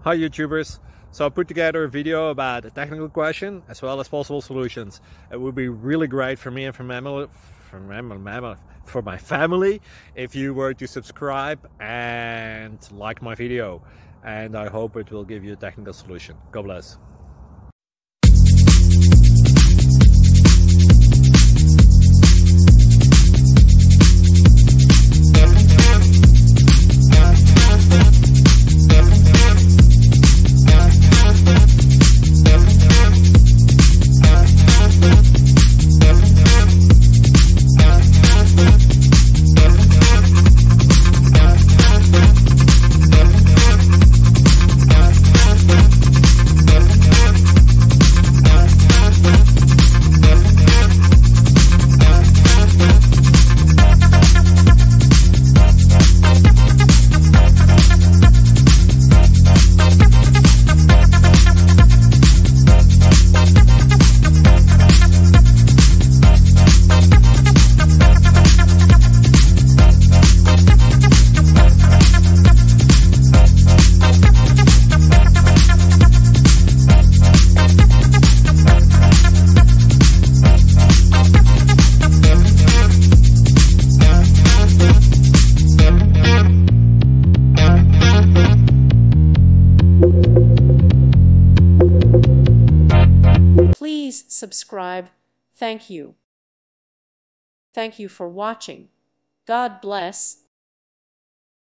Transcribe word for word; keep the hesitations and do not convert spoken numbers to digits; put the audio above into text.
Hi YouTubers! So I put together a video about a technical question as well as possible solutions. It would be really great for me and for my, for my, for my family if you were to subscribe and like my video. And I hope it will give you a technical solution. God bless. Please subscribe. Thank you. Thank you for watching. God bless.